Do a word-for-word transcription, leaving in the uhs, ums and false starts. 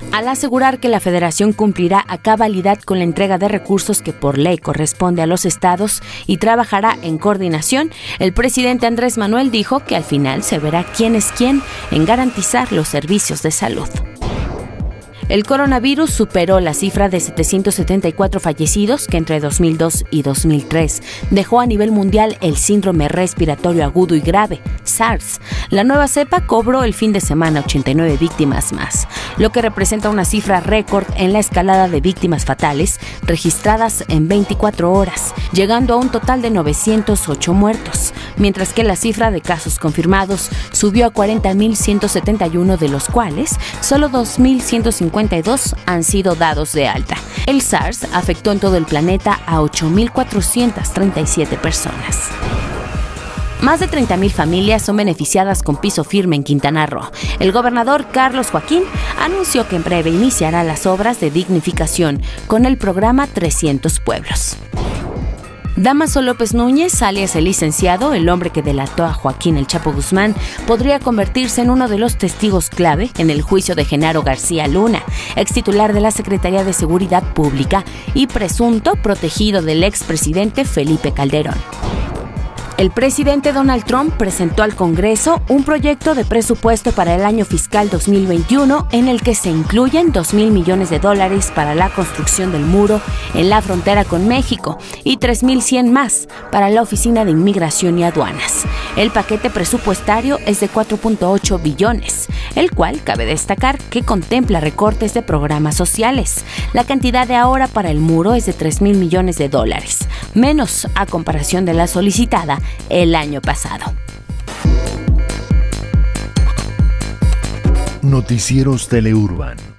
Al asegurar que la Federación cumplirá a cabalidad con la entrega de recursos que por ley corresponde a los estados y trabajará en coordinación, el presidente Andrés Manuel dijo que al final se verá quién es quién en garantizar los servicios de salud. El coronavirus superó la cifra de setecientos setenta y cuatro fallecidos que entre dos mil dos y dos mil tres dejó a nivel mundial el síndrome respiratorio agudo y grave, SARS. La nueva cepa cobró el fin de semana ochenta y nueve víctimas más, lo que representa una cifra récord en la escalada de víctimas fatales registradas en veinticuatro horas, llegando a un total de novecientos ocho muertos, mientras que la cifra de casos confirmados subió a cuarenta mil ciento setenta y uno, de los cuales solo dos mil ciento cincuenta y dos han sido dados de alta. El SARS afectó en todo el planeta a ocho mil cuatrocientas treinta y siete personas. Más de treinta mil familias son beneficiadas con piso firme en Quintana Roo. El gobernador Carlos Joaquín anunció que en breve iniciará las obras de dignificación con el programa trescientos Pueblos. Damaso López Núñez, alias el licenciado, el hombre que delató a Joaquín El Chapo Guzmán, podría convertirse en uno de los testigos clave en el juicio de Genaro García Luna, ex titular de la Secretaría de Seguridad Pública y presunto protegido del expresidente Felipe Calderón. El presidente Donald Trump presentó al Congreso un proyecto de presupuesto para el año fiscal dos mil veintiuno en el que se incluyen dos mil millones de dólares para la construcción del muro en la frontera con México y tres mil cien más para la Oficina de Inmigración y Aduanas. El paquete presupuestario es de cuatro punto ocho billones, el cual cabe destacar que contempla recortes de programas sociales. La cantidad de ahora para el muro es de tres mil millones de dólares, menos a comparación de la solicitada el año pasado. Noticieros Teleurban.